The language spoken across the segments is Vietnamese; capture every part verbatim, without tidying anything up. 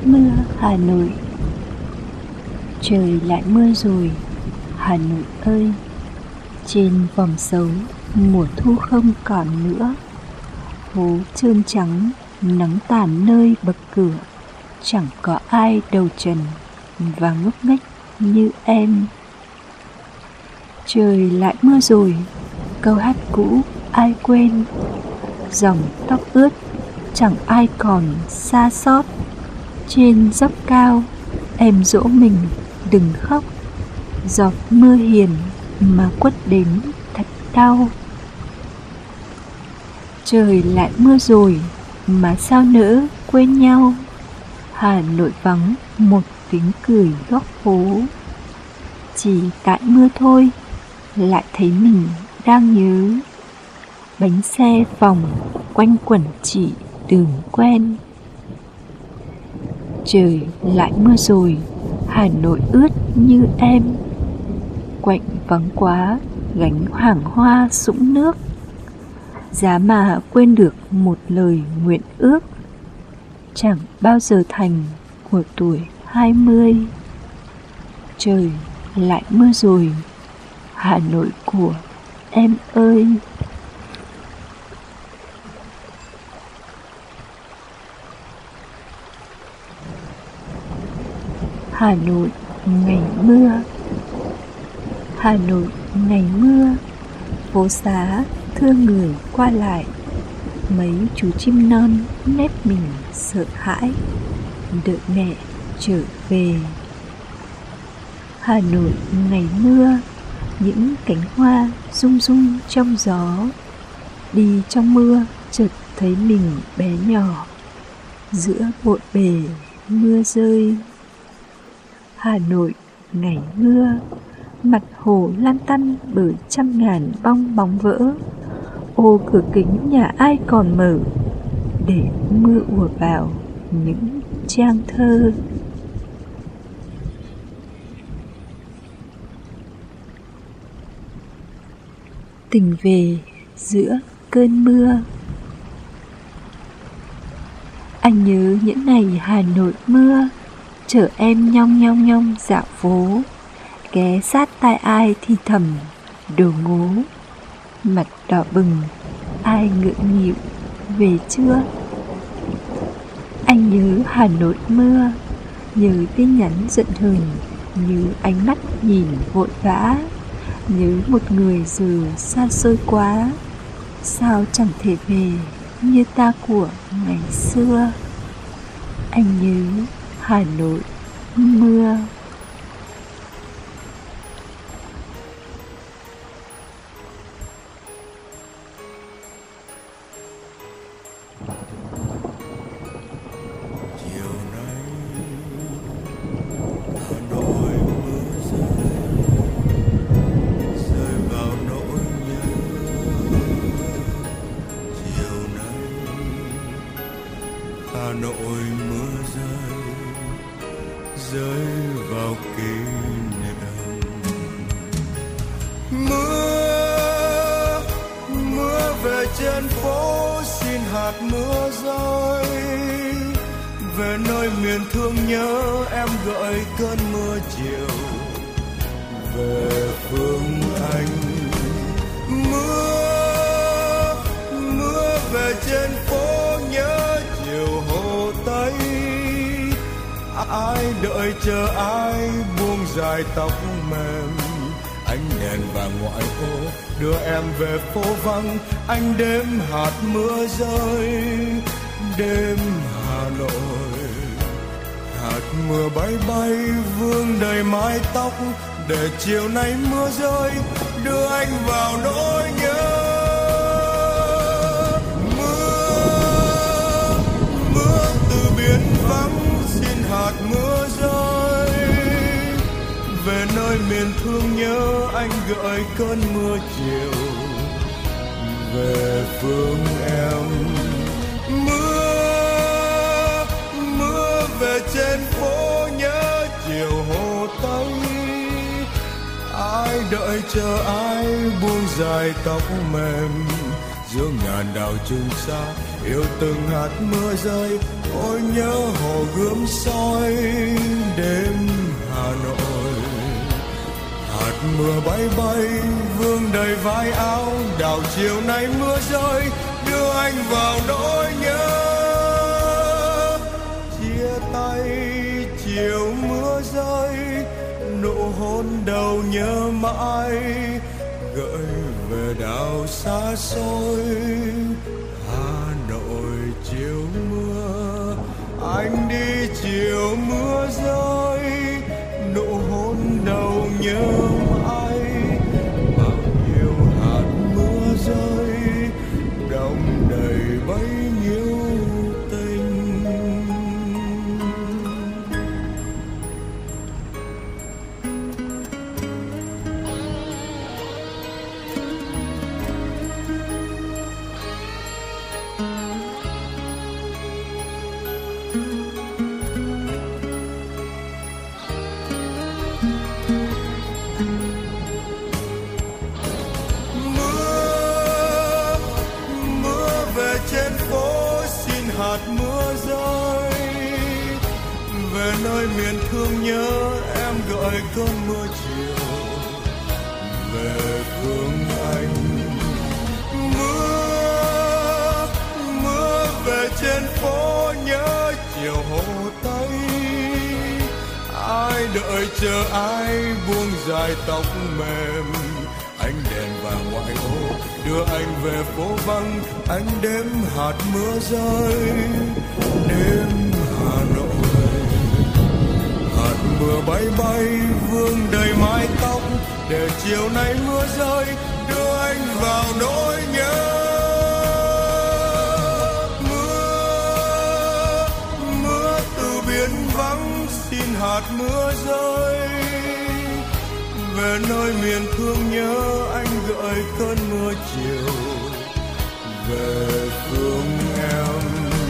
mưa Hà Nội. Trời lại mưa rồi, Hà Nội ơi. Trên vòm xấu, mùa thu không còn nữa. Phố trơn trắng, nắng tàn nơi bậc cửa. Chẳng có ai đầu trần và ngốc nghếch như em. Trời lại mưa rồi, câu hát cũ ai quên. Dòng tóc ướt, chẳng ai còn xa xót. Trên dốc cao, em dỗ mình đừng khóc. Giọt mưa hiền mà quất đến thật đau. Trời lại mưa rồi mà sao nỡ quên nhau. Hà Nội vắng một tiếng cười góc phố. Chỉ tại mưa thôi lại thấy mình đang nhớ. Bánh xe vòng quanh quẩn chỉ đường quen. Trời lại mưa rồi, Hà Nội ướt như em. Quạnh vắng quá, gánh hàng hoa sũng nước. Giá mà quên được một lời nguyện ước. Chẳng bao giờ thành của tuổi hai mươi. Trời lại mưa rồi, Hà Nội của em ơi. Hà Nội ngày mưa. Hà Nội ngày mưa, phố xá thương người qua lại. Mấy chú chim non nép mình sợ hãi, đợi mẹ trở về. Hà Nội ngày mưa, những cánh hoa rung rung trong gió. Đi trong mưa chợt thấy mình bé nhỏ giữa bộn bề mưa rơi. Hà Nội ngày mưa, mặt hồ lan tăn bởi trăm ngàn bong bóng vỡ. Ô cửa kính nhà ai còn mở để mưa ùa vào những trang thơ. Tình về giữa cơn mưa. Anh nhớ những ngày Hà Nội mưa, chở em nhong nhong nhong dạo phố. Ghé sát tai ai thì thầm đồ ngố. Mặt đỏ bừng, ai ngượng nghịu về chưa? Anh nhớ Hà Nội mưa, nhớ tin nhắn giận hờn, nhớ ánh mắt nhìn vội vã. Nhớ một người giờ xa xôi quá. Sao chẳng thể về như ta của ngày xưa. Anh nhớ Hà Nội mưa. Hà Nội mưa rơi, rơi vào kỷ niệm. Mưa, mưa về trên phố xin hạt mưa rơi. Về nơi miền thương nhớ em gợi cơn mưa chiều về phương Anh. Mưa, mưa về trên phố nhớ chiều Hồ Tây. Ai đợi chờ ai buông dài tóc mềm. Ánh đèn vàng ngoại ô đưa em về phố vắng. Anh đêm hạt mưa rơi, đêm Hà Nội. Hạt mưa bay bay vương đầy mái tóc. Để chiều nay mưa rơi đưa anh vào nỗi nhớ. Mưa, mưa từ biển vắng xin hạt mưa rơi. Về nơi miền thương nhớ anh gợi cơn mưa chiều về phương em. Mưa, mưa về trên phố nhớ chiều Hồ Tây. Ai đợi chờ ai buông dài tóc mềm. Giữa ngàn đảo trường xa yêu từng hạt mưa rơi. Ôi nhớ hồ gươm soi đêm Hà Nội. Hạt mưa bay bay vương đầy vai áo, đào chiều nay mưa rơi đưa anh vào nỗi nhớ. Chia tay chiều mưa rơi, nụ hôn đầu nhớ mãi, gợi về đảo xa xôi. Hà Nội chiều mưa, anh đi chiều mưa rơi, nụ hôn đầu nhớ mãi, bao nhiêu hạt mưa rơi đong đầy bấy nhiêu tình. Hạt mưa rơi về nơi miền thương nhớ, em gợi cơn mưa chiều về phương anh. Mưa mưa về trên phố nhớ chiều Hồ Tây, ai đợi chờ ai buông dài tóc mềm. Ánh đèn vàng ngoại ô đưa anh về phố vắng, anh đếm hạt mưa rơi đêm Hà Nội. Hạt mưa bay bay vương đầy mái tóc, để chiều nay mưa rơi đưa anh vào nỗi nhớ. Mưa mưa từ biển vắng xin hạt mưa rơi về nơi miền thương nhớ, anh gợi cơn mưa chiều về phương em.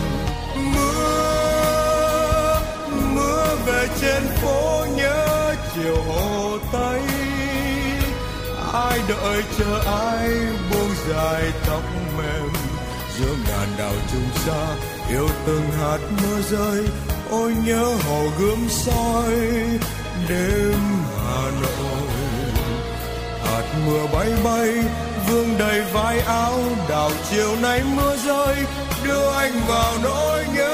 Mưa mưa về trên phố nhớ chiều Hồ Tây, ai đợi chờ ai buông dài tóc mềm. Giữa ngàn đảo trùng xa yêu từng hạt mưa rơi, ôi nhớ hồ gươm soi đêm Hà Nội. Hạt mưa bay bay vương đầy vai áo, đào chiều nay mưa rơi đưa anh vào nỗi nhớ.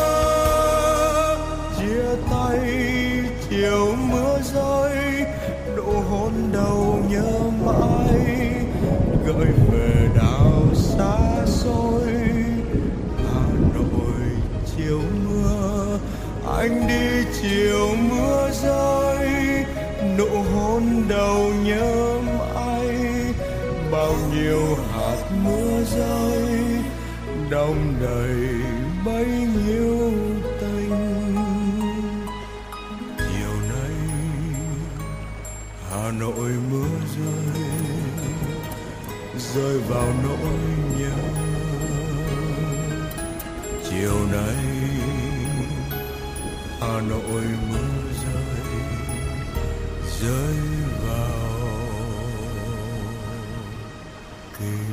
Chia tay chiều mưa rơi, nụ hôn đầu nhớ mãi, gợi về đảo xa xôi. Hà Nội chiều mưa, anh đi chiều mưa rơi, nụ hôn đầu nhớ mãi, bao nhiêu hạt mưa rơi đong đầy bấy nhiêu tình. Chiều nay Hà Nội mưa rơi, rơi vào nỗi nhớ. Chiều nay Hà Nội mưa rơi, rơi vào kề.